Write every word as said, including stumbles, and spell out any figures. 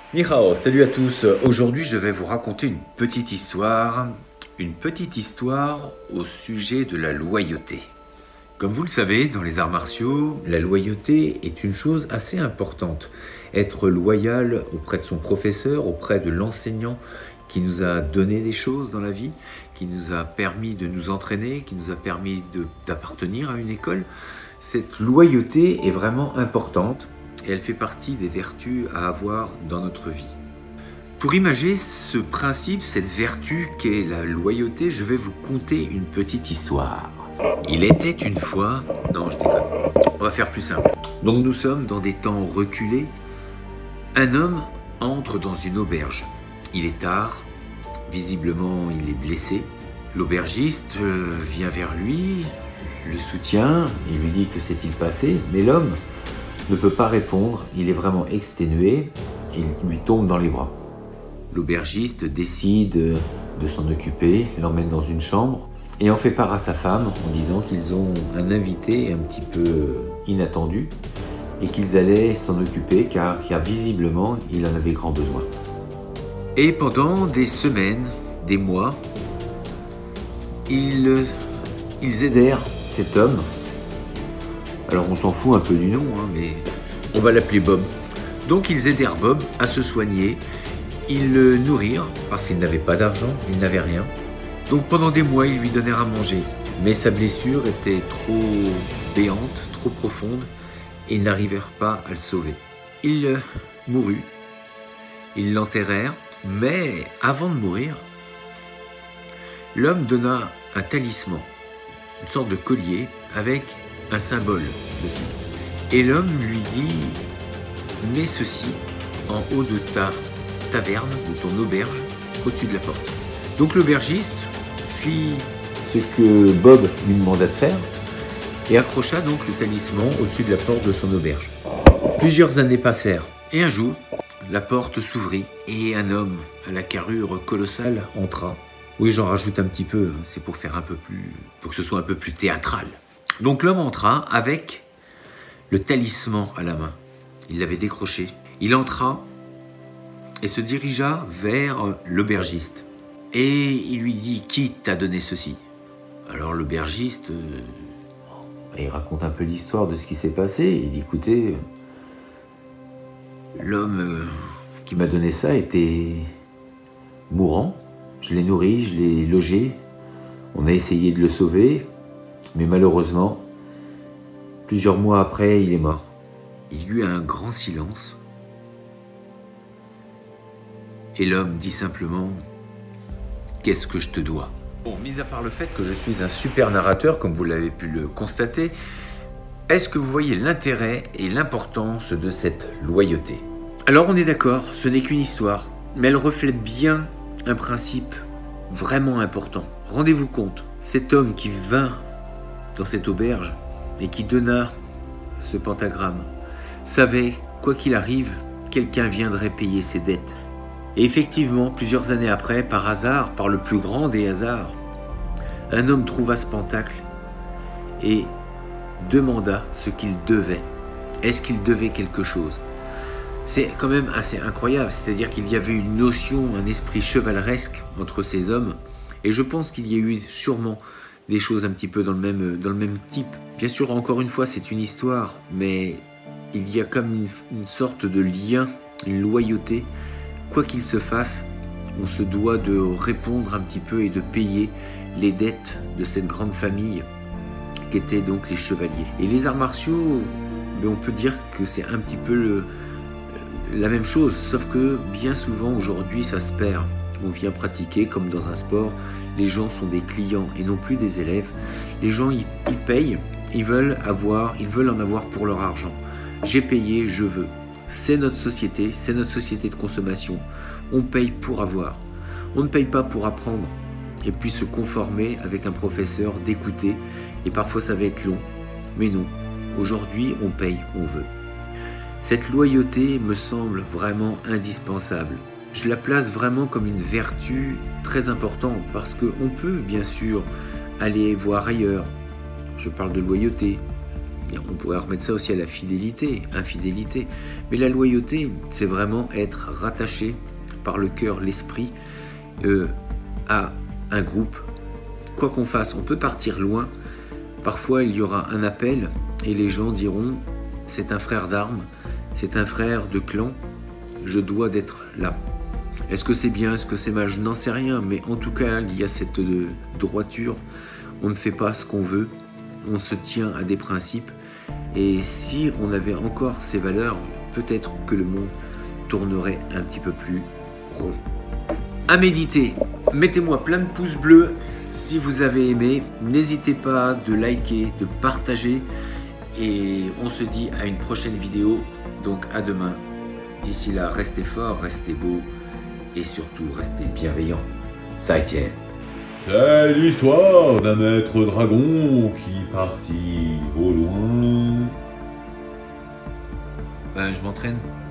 Ni hao, salut à tous. Aujourd'hui, je vais vous raconter une petite histoire, une petite histoire au sujet de la loyauté. Comme vous le savez, dans les arts martiaux, la loyauté est une chose assez importante. Être loyal auprès de son professeur, auprès de l'enseignant qui nous a donné des choses dans la vie, qui nous a permis de nous entraîner, qui nous a permis de- d'appartenir à une école. Cette loyauté est vraiment importante et elle fait partie des vertus à avoir dans notre vie. Pour imager ce principe, cette vertu qu'est la loyauté, je vais vous conter une petite histoire. Il était une fois... Non, je déconne. On va faire plus simple. Donc nous sommes dans des temps reculés. Un homme entre dans une auberge. Il est tard. Visiblement, il est blessé. L'aubergiste euh, vient vers lui, le soutient, il lui dit que s'est-il passé, mais l'homme ne peut pas répondre, il est vraiment exténué, il lui tombe dans les bras. L'aubergiste décide de s'en occuper, l'emmène dans une chambre et en fait part à sa femme en disant qu'ils ont un invité un petit peu inattendu et qu'ils allaient s'en occuper car, car visiblement il en avait grand besoin. Et pendant des semaines, des mois, ils, ils aidèrent cet homme. Alors on s'en fout un peu du nom, hein, mais on va l'appeler Bob. Donc ils aidèrent Bob à se soigner, ils le nourrirent parce qu'il n'avait pas d'argent, il n'avait rien. Donc pendant des mois, ils lui donnèrent à manger. Mais sa blessure était trop béante, trop profonde, et ils n'arrivèrent pas à le sauver. Il euh, mourut, ils l'enterrèrent, mais avant de mourir, l'homme donna un talisman, une sorte de collier avec un symbole dessus. Et l'homme lui dit « Mets ceci en haut de ta taverne, de ton auberge, au-dessus de la porte. » Donc l'aubergiste fit ce que Bob lui demanda de faire et accrocha donc le talisman au-dessus de la porte de son auberge. Plusieurs années passèrent et un jour, la porte s'ouvrit et un homme à la carrure colossale entra. Oui, j'en rajoute un petit peu, c'est pour faire un peu plus... faut que ce soit un peu plus théâtral. Donc l'homme entra avec le talisman à la main. Il l'avait décroché. Il entra et se dirigea vers l'aubergiste. Et il lui dit « Qui t'a donné ceci ?» Alors l'aubergiste, euh, il raconte un peu l'histoire de ce qui s'est passé. Il dit « Écoutez, l'homme euh, qui m'a donné ça était mourant. Je l'ai nourri, je l'ai logé. On a essayé de le sauver. Mais malheureusement, plusieurs mois après, il est mort. » Il y eut un grand silence. Et l'homme dit simplement « Qu'est-ce que je te dois ?» Bon, mis à part le fait que je suis un super narrateur, comme vous l'avez pu le constater, est-ce que vous voyez l'intérêt et l'importance de cette loyauté? Alors on est d'accord, ce n'est qu'une histoire, mais elle reflète bien un principe vraiment important. Rendez-vous compte, cet homme qui vint dans cette auberge et qui donna ce pentagramme savait, quoi qu'il arrive, quelqu'un viendrait payer ses dettes. Et effectivement, plusieurs années après, par hasard, par le plus grand des hasards, un homme trouva ce pentacle et demanda ce qu'il devait. Est-ce qu'il devait quelque chose? C'est quand même assez incroyable, c'est-à-dire qu'il y avait une notion, un esprit chevaleresque entre ces hommes, et je pense qu'il y a eu sûrement des choses un petit peu dans le même, dans le même type. Bien sûr, encore une fois, c'est une histoire, mais il y a comme une, une sorte de lien, une loyauté. Quoi qu'il se fasse, on se doit de répondre un petit peu et de payer les dettes de cette grande famille qu'étaient donc les chevaliers. Et les arts martiaux, on peut dire que c'est un petit peu le, la même chose, sauf que bien souvent aujourd'hui ça se perd. On vient pratiquer comme dans un sport, les gens sont des clients et non plus des élèves. Les gens ils, ils payent, ils veulent avoir, ils veulent en avoir pour leur argent. J'ai payé, je veux. C'est notre société, c'est notre société de consommation. On paye pour avoir. On ne paye pas pour apprendre et puis se conformer avec un professeur, d'écouter. Et parfois ça va être long, mais non. Aujourd'hui, on paye, on veut. Cette loyauté me semble vraiment indispensable. Je la place vraiment comme une vertu très importante parce qu'on peut bien sûr aller voir ailleurs. Je parle de loyauté. On pourrait remettre ça aussi à la fidélité, infidélité. Mais la loyauté, c'est vraiment être rattaché par le cœur, l'esprit euh, à un groupe. Quoi qu'on fasse, on peut partir loin. Parfois, il y aura un appel et les gens diront « c'est un frère d'armes, c'est un frère de clan, je dois d'être là ». Est-ce que c'est bien, est-ce que c'est mal? Je n'en sais rien, mais en tout cas, il y a cette euh, droiture. On ne fait pas ce qu'on veut, on se tient à des principes. Et si on avait encore ces valeurs, peut-être que le monde tournerait un petit peu plus rond. À méditer, mettez-moi plein de pouces bleus si vous avez aimé. N'hésitez pas de liker, de partager. Et on se dit à une prochaine vidéo. Donc à demain. D'ici là, restez forts, restez beaux. Et surtout, restez bienveillants. Ça tient. C'est l'histoire d'un maître dragon qui partit au loin. Ben, je m'entraîne.